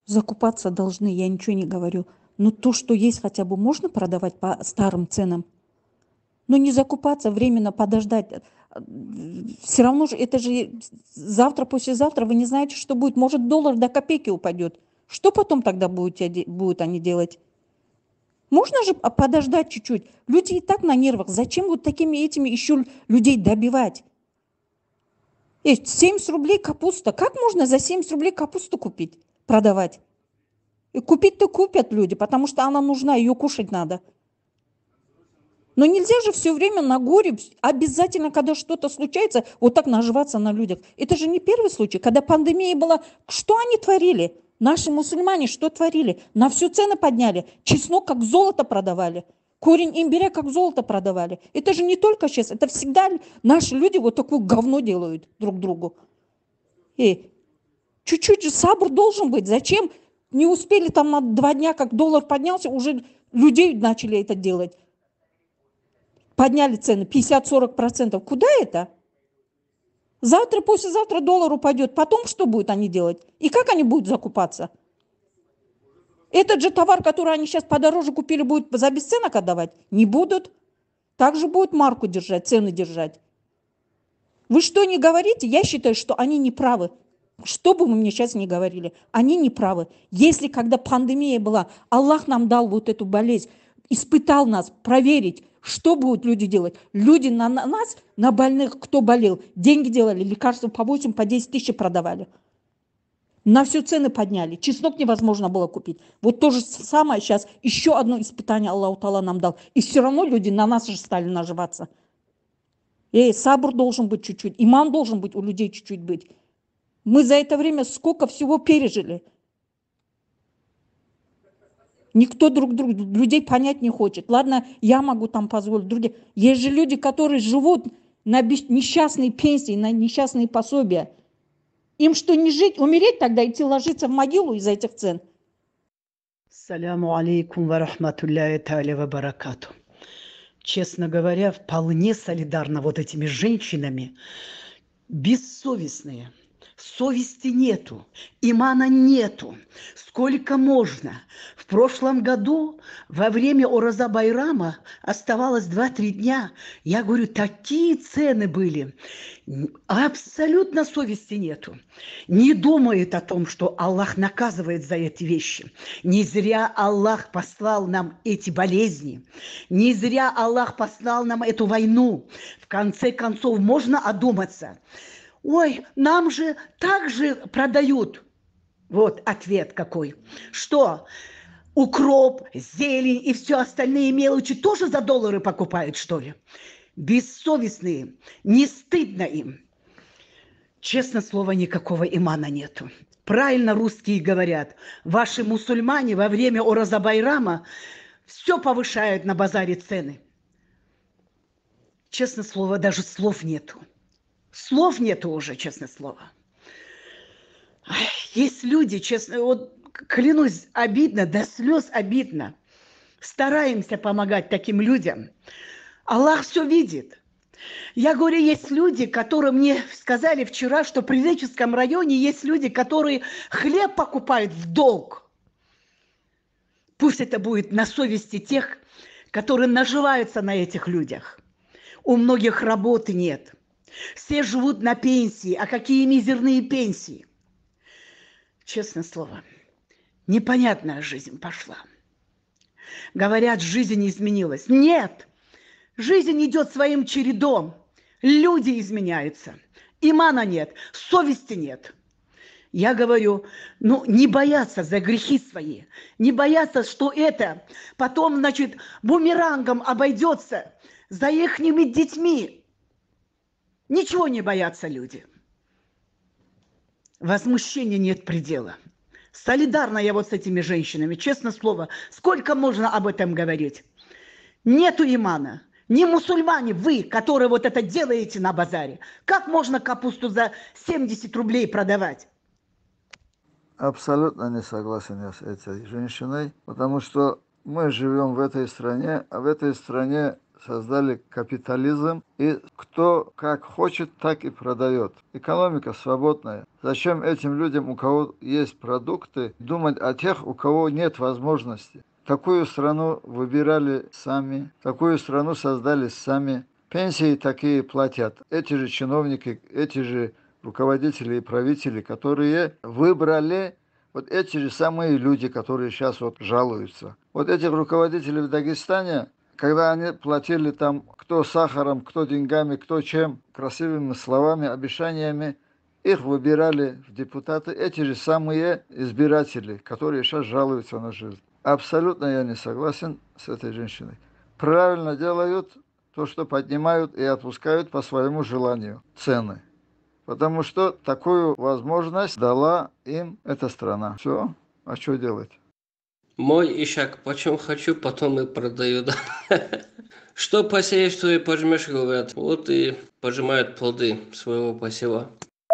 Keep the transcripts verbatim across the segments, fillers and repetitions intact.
Закупаться должны, я ничего не говорю. Но то, что есть, хотя бы можно продавать по старым ценам. Но не закупаться, временно подождать. Все равно же, это же завтра, послезавтра, вы не знаете, что будет. Может, доллар до копейки упадет. Что потом тогда будут, будут они делать? Можно же подождать чуть-чуть. Люди и так на нервах. Зачем вот такими этими еще людей добивать? Есть семьдесят рублей капуста. Как можно за семьдесят рублей капусту купить, продавать? И купить-то купят люди, потому что она нужна, ее кушать надо. Но нельзя же все время на горе, обязательно, когда что-то случается, вот так наживаться на людях. Это же не первый случай. Когда пандемия была, что они творили? Наши мусульмане что творили? На всю цены подняли. Чеснок как золото продавали. Корень имбиря как золото продавали. Это же не только сейчас, это всегда наши люди вот такое говно делают друг другу. И чуть-чуть же сабр должен быть. Зачем? Не успели там на два дня, как доллар поднялся, уже людей начали это делать. Подняли цены пятьдесят-сорок процентов. Куда это? Завтра, послезавтра доллар упадет. Потом что будут они делать? И как они будут закупаться? Этот же товар, который они сейчас подороже купили, будут за бесценок отдавать? Не будут. Также будут марку держать, цены держать. Вы что не говорите? Я считаю, что они не правы. Что бы вы мне сейчас не говорили, они не правы. Если когда пандемия была, Аллах нам дал вот эту болезнь, испытал нас, проверить, что будут люди делать. Люди на нас, на больных, кто болел, деньги делали, лекарства по восемь, по десять тысяч продавали. На все цены подняли. Чеснок невозможно было купить. Вот то же самое сейчас, еще одно испытание Аллаху Таала нам дал. И все равно люди на нас же стали наживаться. Эй, сабр должен быть чуть-чуть, иман должен быть у людей чуть-чуть быть. Мы за это время сколько всего пережили. Никто друг друга, людей понять не хочет. Ладно, я могу там позволить, другие. Есть же люди, которые живут на несчастные пенсии, на несчастные пособия. Им что, не жить, умереть тогда, идти ложиться в могилу из-за этих цен? Саляму алейкум ва рахматулляхи тааля ва баракату. Честно говоря, вполне солидарна вот этими женщинами. Бессовестные. Совести нету, имана нету. Сколько можно? В прошлом году во время Ораза Байрама оставалось два-три дня. Я говорю, такие цены были. Абсолютно совести нету. Не думает о том, что Аллах наказывает за эти вещи. Не зря Аллах послал нам эти болезни. Не зря Аллах послал нам эту войну. В конце концов, можно одуматься. Ой, нам же так же продают. Вот ответ какой. Что? Укроп, зелень и все остальные мелочи тоже за доллары покупают, что ли? Бессовестные. Не стыдно им. Честное слово, никакого имана нету. Правильно русские говорят. Ваши мусульмане во время Ораза Байрама все повышают на базаре цены. Честное слово, даже слов нету. Слов нету уже, честное слово. Есть люди, честно, вот клянусь, обидно, до слез обидно. Стараемся помогать таким людям. Аллах все видит. Я говорю, есть люди, которые мне сказали вчера, что в Приреченском районе есть люди, которые хлеб покупают в долг. Пусть это будет на совести тех, которые наживаются на этих людях. У многих работы нет. Все живут на пенсии. А какие мизерные пенсии? Честное слово, непонятная жизнь пошла. Говорят, жизнь не изменилась. Нет, жизнь идет своим чередом. Люди изменяются. Имана нет, совести нет. Я говорю, ну не бояться за грехи свои. Не бояться, что это потом, значит, бумерангом обойдется за ихними детьми. Ничего не боятся люди. Возмущения нет предела. Солидарна я вот с этими женщинами, честное слово. Сколько можно об этом говорить? Нету имана. Не мусульмане вы, которые вот это делаете на базаре. Как можно капусту за семьдесят рублей продавать? Абсолютно не согласен я с этой женщиной, потому что мы живем в этой стране, а в этой стране создали капитализм, и кто как хочет, так и продает. Экономика свободная. Зачем этим людям, у кого есть продукты, думать о тех, у кого нет возможности? Такую страну выбирали сами, такую страну создали сами. Пенсии такие платят. Эти же чиновники, эти же руководители и правители, которые выбрали вот эти же самые люди, которые сейчас вот жалуются. Вот этих руководителей в Дагестане, когда они платили там кто сахаром, кто деньгами, кто чем, красивыми словами, обещаниями, их выбирали в депутаты эти же самые избиратели, которые сейчас жалуются на жизнь. Абсолютно я не согласен с этой женщиной. Правильно делают то, что поднимают и отпускают по своему желанию цены. Потому что такую возможность дала им эта страна. Все, а что делать? Мой ишак, почем хочу, потом и продаю. Да? Что посеешь, то и пожмешь, говорят. Вот и пожимают плоды своего посева.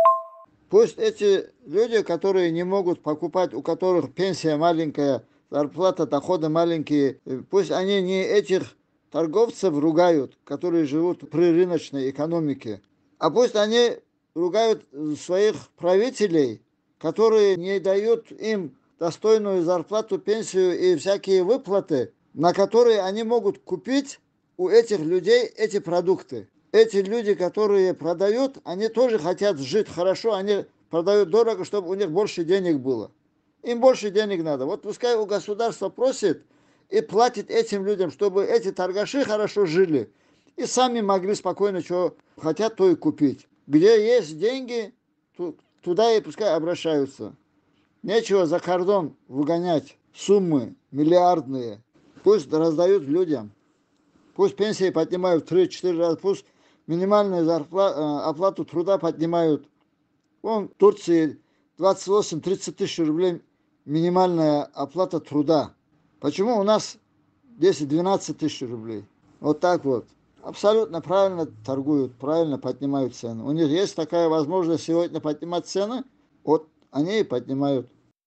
Пусть эти люди, которые не могут покупать, у которых пенсия маленькая, зарплата, доходы маленькие, пусть они не этих торговцев ругают, которые живут при рыночной экономике, а пусть они ругают своих правителей, которые не дают им достойную зарплату, пенсию и всякие выплаты, на которые они могут купить у этих людей эти продукты. Эти люди, которые продают, они тоже хотят жить хорошо, они продают дорого, чтобы у них больше денег было. Им больше денег надо. Вот пускай у государства просит и платит этим людям, чтобы эти торгаши хорошо жили и сами могли спокойно, что хотят, то и купить. Где есть деньги, туда и пускай обращаются. Нечего за кордон выгонять суммы миллиардные. Пусть раздают людям. Пусть пенсии поднимают в три-четыре раза. Пусть минимальную зарплату, оплату труда поднимают. Вон в Турции двадцать восемь-тридцать тысяч рублей минимальная оплата труда. Почему у нас десять-двенадцать тысяч рублей? Вот так вот. Абсолютно правильно торгуют, правильно поднимают цены. У них есть такая возможность сегодня поднимать цены, вот они и поднимают.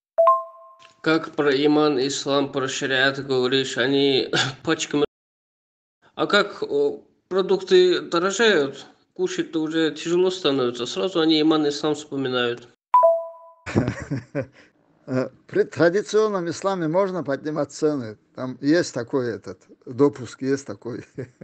Как про иман, ислам, про шариат говоришь, они пачками. А как продукты дорожают, кушать-то уже тяжело становится. Сразу они иман, ислам вспоминают. При традиционном исламе можно поднимать цены. Там есть такой этот допуск, есть такой.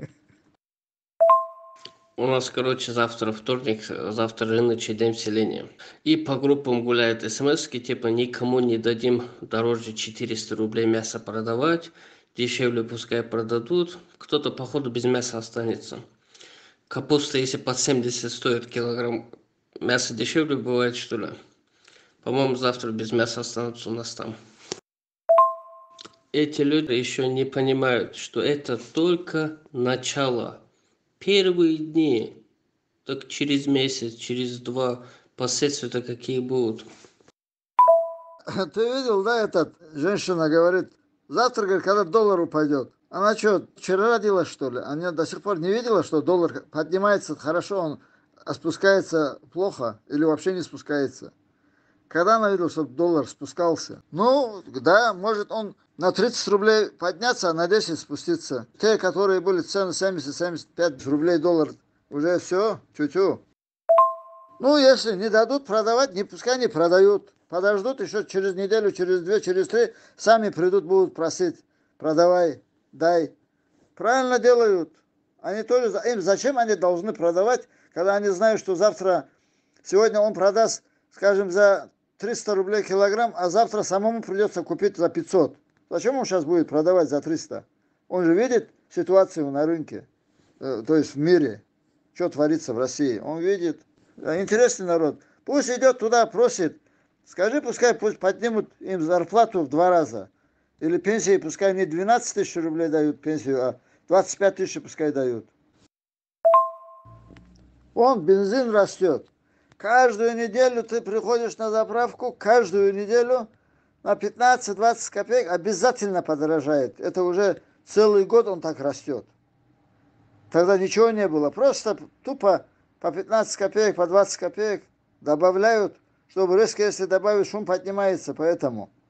У нас, короче, завтра вторник, завтра рыночный день вселения. И по группам гуляют смс-ки, типа никому не дадим дороже четыреста рублей мясо продавать, дешевле пускай продадут, кто-то, походу, без мяса останется. Капуста, если под семьдесят стоит килограмм, мясо дешевле бывает, что ли? По-моему, завтра без мяса останутся у нас там. Эти люди еще не понимают, что это только начало. Первые дни, так через месяц, через два, последствия-то какие будут. Ты видел, да, этот, женщина говорит, завтра, говорит, когда доллар упадет. Она что, вчера родилась, что ли? Она до сих пор не видела, что доллар поднимается хорошо, он спускается плохо или вообще не спускается. Когда она видела, что доллар спускался? Ну, да, может он на тридцать рублей подняться, а на десять спуститься. Те, которые были цены семьдесят-семьдесят пять рублей доллар, уже все, тю-тю. Ну, если не дадут продавать, не пускай не продают. Подождут еще через неделю, через две, через три, сами придут, будут просить. Продавай, дай. Правильно делают. Они тоже, им зачем они должны продавать, когда они знают, что завтра, сегодня он продаст, скажем, за триста рублей килограмм, а завтра самому придется купить за пятьсот. Зачем он сейчас будет продавать за триста? Он же видит ситуацию на рынке, то есть в мире, что творится в России. Он видит. Интересный народ. Пусть идет туда, просит. Скажи, пускай пусть поднимут им зарплату в два раза. Или пенсии пускай не двенадцать тысяч рублей дают пенсию, а двадцать пять тысяч пускай дают. Вон бензин растет. Каждую неделю ты приходишь на заправку, каждую неделю на пятнадцать-двадцать копеек обязательно подорожает. Это уже целый год он так растет. Тогда ничего не было. Просто тупо по пятнадцать копеек, по двадцать копеек добавляют, чтобы резко, если добавить, шум поднимается. Поэтому...